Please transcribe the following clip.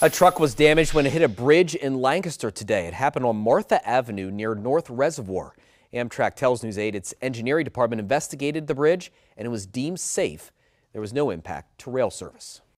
A truck was damaged when it hit a bridge in Lancaster today. It happened on Martha Avenue near North Reservoir. Amtrak tells News 8 its engineering department investigated the bridge and it was deemed safe. There was no impact to rail service.